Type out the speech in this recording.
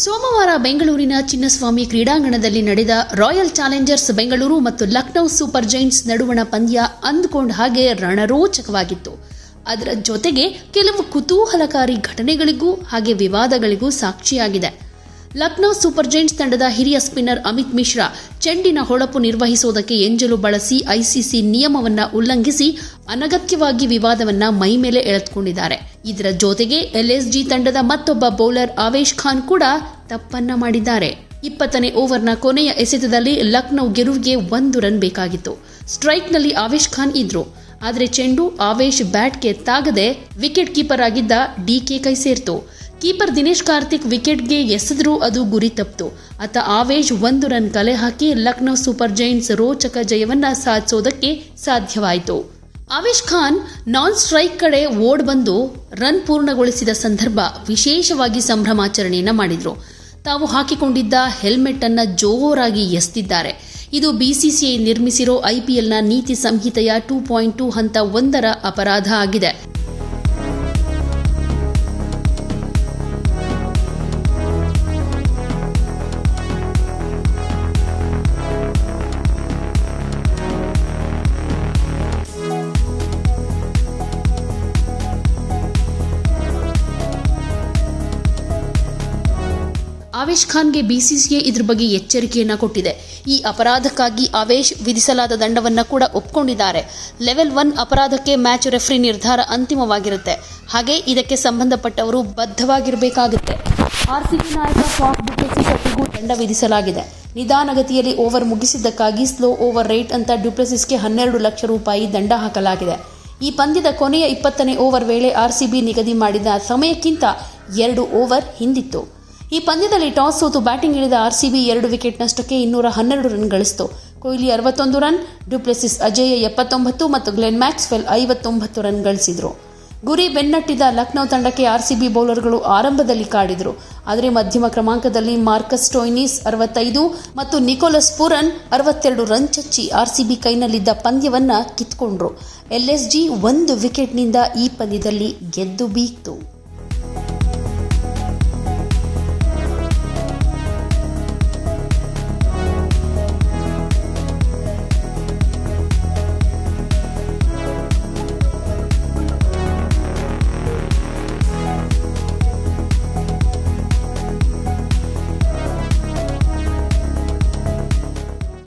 ಸೋಮವಾರ ಬೆಂಗಳೂರಿನ ಚಿನ್ನಸ್ವಾಮಿ ಕ್ರೀಡಾಂಗಣದಲ್ಲಿ ನಡೆದ ರಾಯಲ್ ಚಾಲೆಂಜರ್ಸ್ ಬೆಂಗಳೂರು ಮತ್ತು ಲಕ್ನೋ ಸೂಪರ್ ಜೈಂಟ್ಸ್ ನಡುವಣ ಪಂದ್ಯ ಅಂದುಕೊಂಡ ಹಾಗೆ ರಣರೋಚಕವಾಗಿತ್ತು. ಅದರ ಜೊತೆಗೆ ಕೆಲವು ಕುತೂಹಲಕಾರಿ ಘಟನೆಗಳಿಗೂ ಹಾಗೆ ವಿವಾದಗಳಿಗೂ ಸಾಕ್ಷಿಯಾಗಿದೆ. ಲಕ್ನೋ ಸೂಪರ್ ಜೈಂಟ್ಸ್ ತಂಡದ ಹಿರಿಯ ಸ್ಪಿನ್ನರ್ ಅಮಿತ್ ಮಿಶ್ರಾ ಚೆಂಡಿನ ಹೊಳಪು ನಿರ್ವಹಿಸುವುದಕ್ಕೆ ಎಂಜಲು ಬಳಸಿ ಐಸಿಸಿ ನಿಯಮವನ್ನ ಉಲ್ಲಂಘಿಸಿ ಅನಗತ್ಯವಾಗಿ ವಿವಾದವನ್ನ ಮೈಮೇಲೆ ಎಳೆದುಕೊಂಡಿದ್ದಾರೆ. ಇದರ ಜೊತೆಗೆ ಎಲ್ಎಸ್ಜಿ ತಂಡದ ಮತ್ತೊಬ್ಬ ಬೌಲರ್ ಆವೇಶ್ ಖಾನ್ ಕೂಡ ತಪ್ಪನ್ನ ಮಾಡಿದ್ದಾರೆ. 20ನೇ ಓವರ್ನ ಕೊನೆಯ ಎಸೆತದಲ್ಲಿ ಲಕ್ನೋ ಗೆಲುವಿಗೆ 1 ರನ್ ಬೇಕಾಗಿತ್ತು. ಸ್ಟ್ರೈಕ್ನಲ್ಲಿ ಆವೇಶ್ ಖಾನ್ ಇದ್ರು. ಆದರೆ ಚೆಂಡು ಆವೇಶ್ ಬ್ಯಾಟ್ಗೆ ತಾಗದೆ ವಿಕೆಟ್ ಕೀಪರ್ ಆಗಿದ್ದ ಡಿಕೆ ಕೈ ಸೇರ್ತು. ಕೀಪರ್ ದಿನೇಶ್ ಕಾರ್ತಿಕ್ ವಿಕೆಟ್ಗೆ ಎಸೆದರೂ ಅದು ಗುರಿ ತಪ್ಪಿತು. ಅತ್ತ ಆವೇಶ್ 1 ರನ್ ಕಲೆ ಹಾಕಿ ಲಕ್ನೋ ಸೂಪರ್ ಜೈಂಟ್ಸ್ ರೋಚಕ ಜಯವನ್ನ ಸಾಧಿಸೋದಕ್ಕೆ ಸಾಧ್ಯವಾಯಿತು. ಆವೇಶ್ ಖಾನ್ ನಾನ್ ಸ್ಟ್ರೈಕ್ ಕಡೆ ಓಡ್ ಬಂದು ರನ್ ಪೂರ್ಣಗೊಳಿಸಿದ ಸಂದರ್ಭ ವಿಶೇಷವಾಗಿ ಸಂಭ್ರಮಾಚರಣೆಯನ್ನ ಮಾಡಿದ್ರು. ತಾವು ಹಾಕಿಕೊಂಡಿದ್ದ ಹೆಲ್ಮೆಟ್ ಅನ್ನ ಜೋರಾಗಿ ಎಸೆದಿದ್ದಾರೆ. ಇದು ಬಿಸಿಸಿಐ ನಿರ್ಮಿಸಿರೋ ಐಪಿಎಲ್ನ ನೀತಿ ಸಂಹಿತೆಯ 2.2 ಹಂತ 1ರ ಅಪರಾಧ ಆಗಿದೆ. ಆವೇಶ್ ಖಾನ್ಗೆ ಬಿಸಿಸಿಐ ಇದ್ರ ಬಗ್ಗೆ ಎಚ್ಚರಿಕೆಯನ್ನ ಕೊಟ್ಟಿದೆ. ಈ ಅಪರಾಧಕ್ಕಾಗಿ ಆವೇಶ್ ವಿಧಿಸಲಾದ ದಂಡವನ್ನ ಕೂಡ ಒಪ್ಪಿಕೊಂಡಿದ್ದಾರೆ. ಲೆವೆಲ್ 1 ಅಪರಾಧಕ್ಕೆ ಮ್ಯಾಚ್ ರೆಫ್ರಿ ನಿರ್ಧಾರ ಅಂತಿಮವಾಗಿರುತ್ತೆ. ಹಾಗೆ ಇದಕ್ಕೆ ಸಂಬಂಧಪಟ್ಟವರು ಬದ್ಧವಾಗಿರಬೇಕಾಗುತ್ತೆ. ಆರ್ಸಿಬಿ ನಾಯಕ ಫಾಫ್ ಡು ಪ್ಲೆಸಿಸ್ ಅವರಿಗೂ ದಂಡ ವಿಧಿಸಲಾಗಿದೆ. ನಿಧಾನಗತಿಯಲ್ಲಿ ಓವರ್ ಮುಗಿಸಿದ್ದಕ್ಕಾಗಿ ಸ್ಲೋ ಓವರ್ ರೇಟ್ ಅಂತ ಡು ಪ್ಲೆಸಿಸ್ಗೆ 12 ಲಕ್ಷ ರೂಪಾಯಿ ದಂಡ ಹಾಕಲಾಗಿದೆ. ಈ ಪಂದ್ಯದ ಕೊನೆಯ 20ನೇ ಓವರ್ ವೇಳೆ ಆರ್ಸಿಬಿ ನಿಗದಿ ಮಾಡಿದ ಸಮಯಕ್ಕಿಂತ 2 ಓವರ್ ಹಿಂದಿತ್ತು. ಈ ಪಂದ್ಯದಲ್ಲಿ ಟಾಸ್ ಸೋತು ಬ್ಯಾಟಿಂಗ್ ಇಳಿದ ಆರ್ಸಿಬಿ 2 ವಿಕೆಟ್ ನಷ್ಟಕ್ಕೆ 212 ರನ್ ಗಳಿಸಿತು. ಕೊಹ್ಲಿ 61 ರನ್, ಡು ಪ್ಲೆಸಿಸ್ ಅಜೇಯ 79 ಮತ್ತು ಗ್ಲೆನ್ ಮ್ಯಾಕ್ಸ್ವೆಲ್ 59 ರನ್ ಗಳಿಸಿದ್ರು. ಗುರಿ ಬೆನ್ನಟ್ಟಿದ ಲಕ್ನೋ ತಂಡಕ್ಕೆ ಆರ್ಸಿಬಿ ಬೌಲರ್ಗಳು ಆರಂಭದಲ್ಲಿ ಕಾಡಿದ್ರು. ಆದರೆ ಮಧ್ಯಮ ಕ್ರಮಾಂಕದಲ್ಲಿ ಮಾರ್ಕಸ್ ಸ್ಟೋಯ್ನಿಸ್ 65 ಮತ್ತು ನಿಕೋಲಸ್ ಪೂರನ್ 62 ರನ್ ಚಚ್ಚಿ ಆರ್ಸಿಬಿ ಕೈನಲ್ಲಿದ್ದ ಪಂದ್ಯವನ್ನ ಕಿತ್ಕೊಂಡ್ರು. ಎಲ್ಎಸ್ಜಿ 1 ವಿಕೆಟ್ನಿಂದ ಈ ಪಂದ್ಯದಲ್ಲಿ ಗೆದ್ದು ಬೀಗ್ತು.